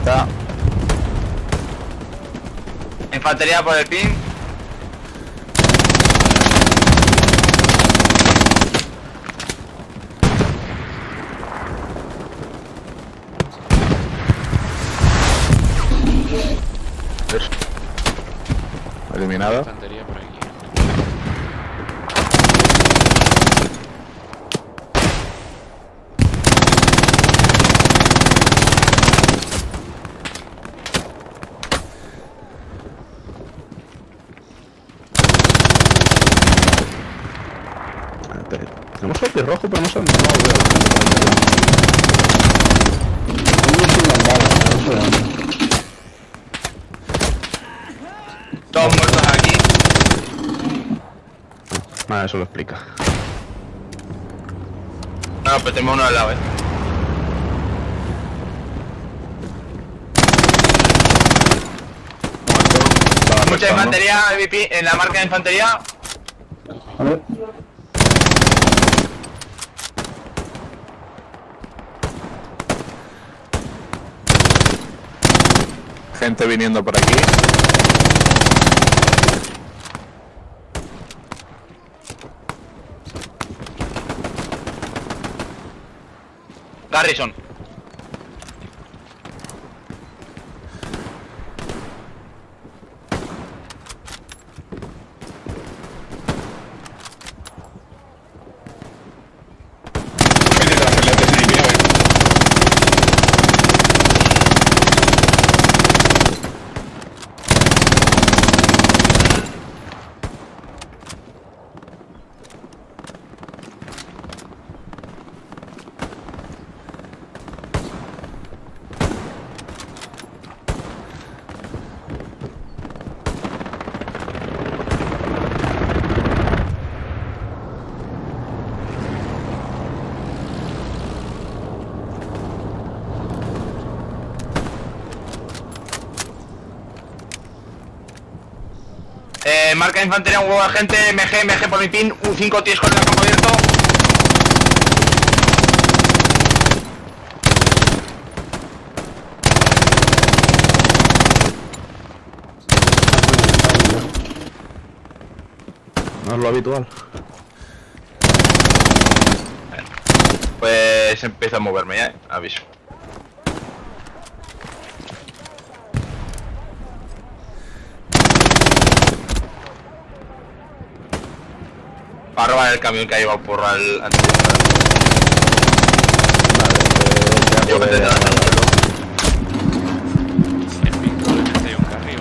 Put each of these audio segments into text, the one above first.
cerca. Infantería por el pin. Eliminado. Infantería por aquí. Tenemos el rojo, pero no sé. No veo. Todos muertos aquí. Nada, eso lo explica. No, pero tenemos uno al lado, Mucha infantería, MVP, en la marca de infantería. A ver. Gente viniendo por aquí. Garrison. Marca de infantería, un huevo de gente, MG por mi pin, un 5 tíos con el campo abierto. No es lo habitual. Pues empiezo a moverme ya, aviso. Va a robar el camión que ha llevado porra al anterior. Vale, Yo que te da En fin, probablemente hay un carry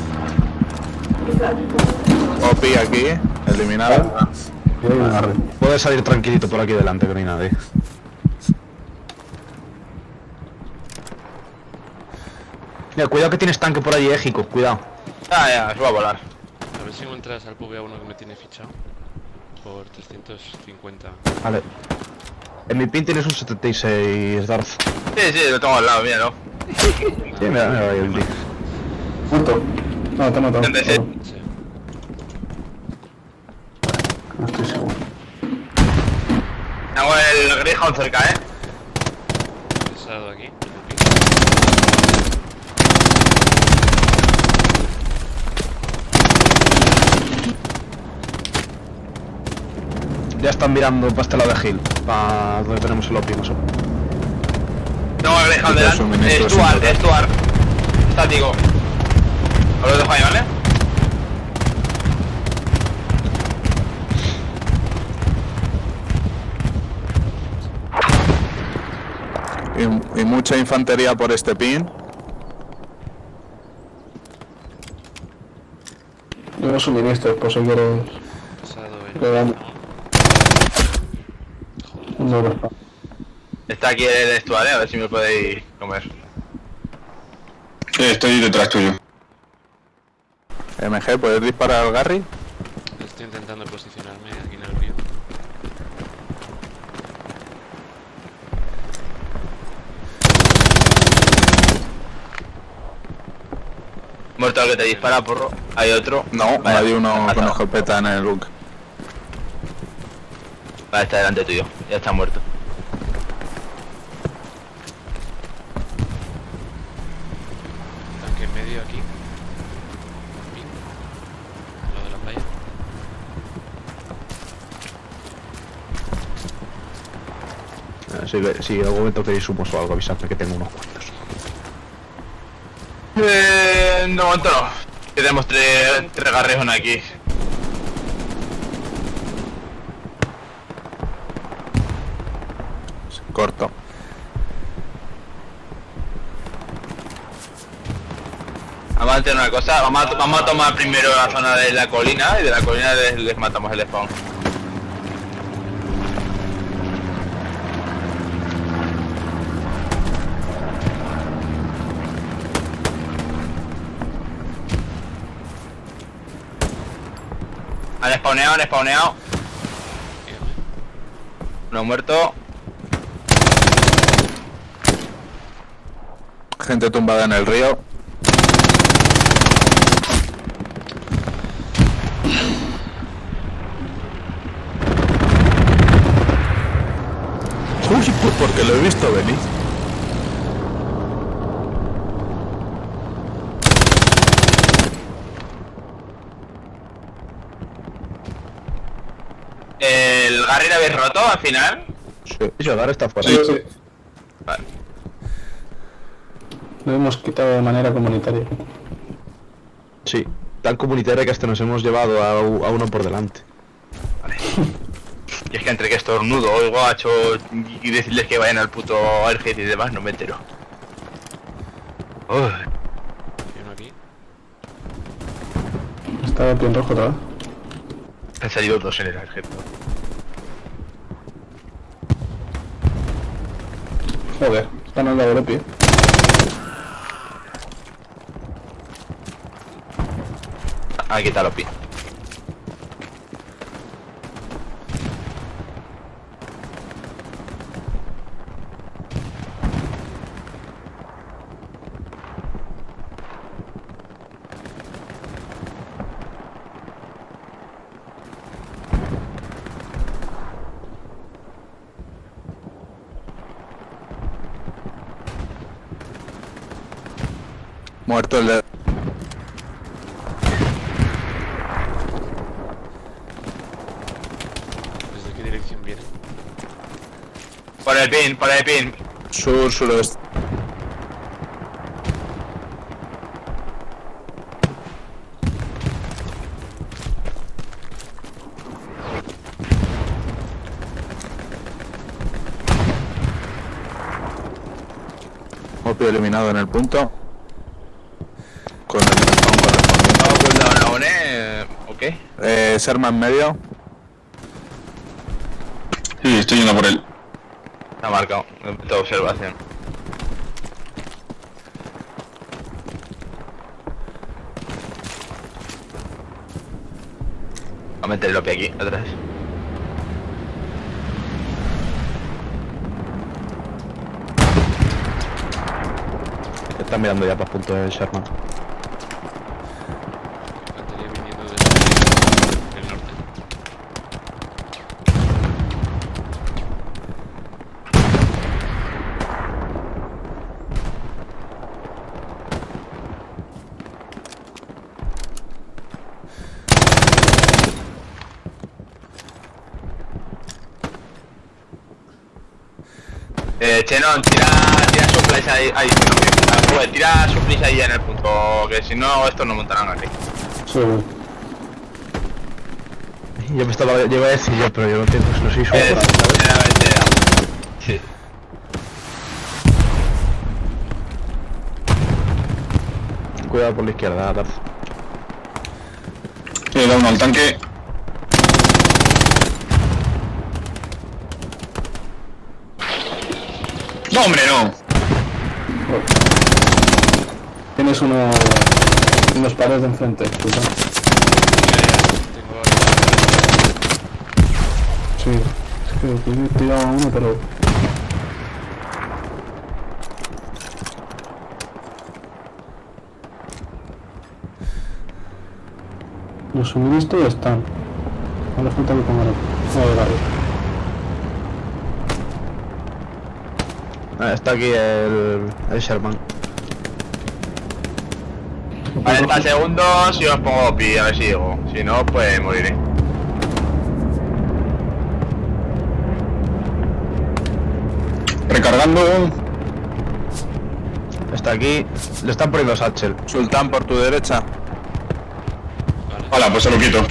o uno. Opi aquí, eliminado. Puedes salir tranquilito por aquí delante, que no hay nadie. Mira, cuidado que tienes tanque por allí, Égico, cuidado. Ya, se va a volar. A ver si encuentras al PV a uno que me tiene fichado. Por 350. Vale. En mi pin tienes un 76, Darth. Sí, lo tengo al lado, míralo. Sí, mira ahí el tío. Muerto. No, te ha matado. 36. Sí. No estoy seguro. Tengo el Greyhound cerca, Pesado aquí. Ya están mirando para este lado de Hill, para donde tenemos el opio, no sé. Tengo el Greyhound delante. Stuart. Estático. Os lo dejo ahí, ¿vale? Y mucha infantería por este pin. Tengo suministros, por si quieres. Pesado No, Está aquí el Stuart, a ver si me podéis comer. Estoy detrás tuyo. MG, ¿puedes disparar al Garry? Estoy intentando posicionarme aquí en el río. Muerto el que te dispara, porro. Hay otro. No, Vale, hay uno matado. con escopeta en el look. Vale, está delante tuyo. Ya está muerto. Si en algún momento queréis humos o algo, avisadme que tengo unos cuantos. No, momento no. Tenemos tres garrejones aquí. Corto. Vamos a hacer una cosa, vamos a tomar primero la zona de la colina y de la colina les matamos el spawn. Han spawneado. Uno muerto. Gente tumbada en el río. Uy, pues porque lo he visto venir. ¿El Garry lo habéis roto al final? Sí, el Garry está fuera. Sí, sí. Vale. Lo hemos quitado de manera comunitaria. Sí, tan comunitaria que hasta nos hemos llevado a uno por delante. Vale. Y es que entre que estornudo, oigo a Cho y decirles que vayan al puto Airhead y demás, no me entero. Hay uno aquí. Está de pie en rojo otra vez. Han salido dos en el Airhead. Joder, están al lado de pie. Aquí está Lopi. Muerto el de... ¿Desde qué dirección viene? Por el pin. Sur, suroeste. Opio eliminado en el punto. Con el respawn correspondiente. Vamos por la dragone, ok. Serma en medio. Sí, estoy yendo por él. Está marcado, de observación. Voy a meter el Lopi aquí, atrás. Están mirando ya para el punto de Sherman. Estaría viniendo desde el norte. Chenon, tira supplies ahí, tira supplies ahí en el punto, que si no estos no montarán aquí. Sí. Yo iba a decir yo, pero yo no tengo, no soy suave. Sí. Cuidado por la izquierda, Darth. Le da uno al tanque. ¡No, hombre, no! Tienes unos pares de enfrente. Puta. Tengo... Sí, es que he tirado a uno, pero... Los suministros están. Ahora falta que pongan Está aquí el Sherman. Vale, 30 segundos y os pongo OPI, a ver si llego. Si no, pues moriré. recargando. Está aquí. Le están poniendo satchel. Sultán por tu derecha. Vale. Hola, pues se lo quito.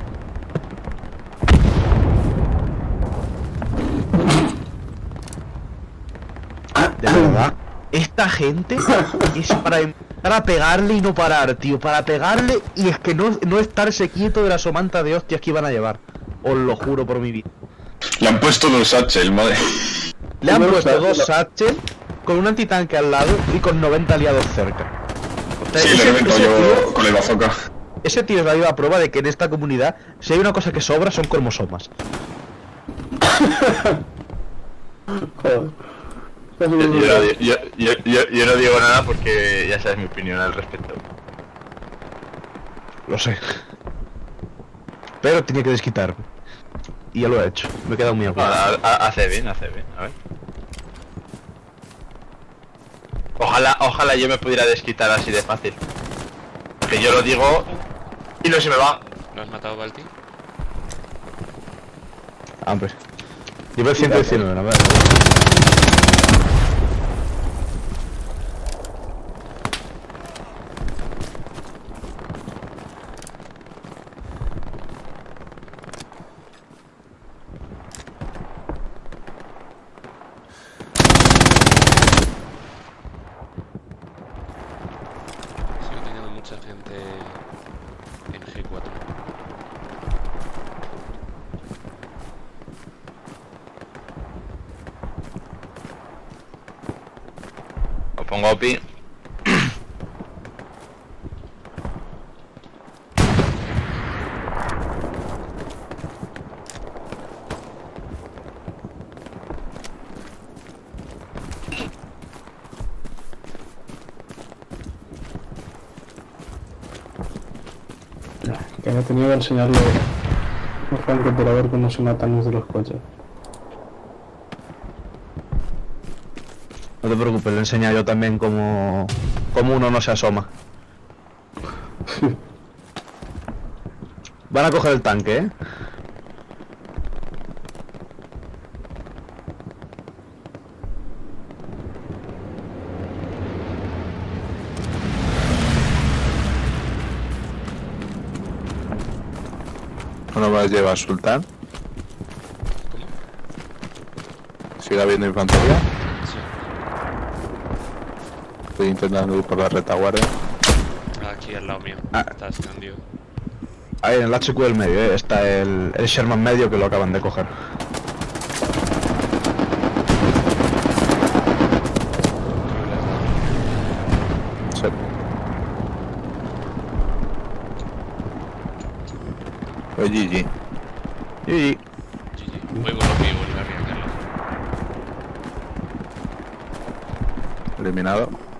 De verdad. Esta gente es para empezar a pegarle y no parar, tío. Para pegarle y es que no estarse quieto de la somanta de hostias que iban a llevar. Os lo juro por mi vida. Le han puesto los satchel, madre. Le han puesto 2 satchel con un antitanque al lado y con 90 aliados cerca. O sea, Sí, le revento yo con el bazooka. ese tío es la viva prueba de que en esta comunidad, si hay una cosa que sobra, son cromosomas. Joder. Yo no digo nada porque ya sabes mi opinión al respecto. Lo sé. Pero tenía que desquitarme. Y ya lo he hecho. Me he quedado muy aguado. Hace bien, a ver. Ojalá yo me pudiera desquitar así de fácil. Que yo lo digo y no se me va. ¿No has matado a Balti? Hombre. Nivel 119, a ver. Sigo teniendo mucha gente en G4. Lo pongo OPI. Que he tenido que enseñarle a un francotirador cómo se matan los de los coches. No te preocupes, le enseño yo también cómo uno no se asoma. Van a coger el tanque, ¿eh? ¿No vas a llevar Sultán? ¿Cómo? ¿Sigue habiendo infantería? Sí. Estoy intentando ir por la retaguardia. Aquí al lado mío. Ah. Está escondido. Ahí en el HQ del medio, ¿eh? Está el Sherman medio que lo acaban de coger. Sí. Pues GG. Y GG. Voy con los vivos, la Carlos. Eliminado.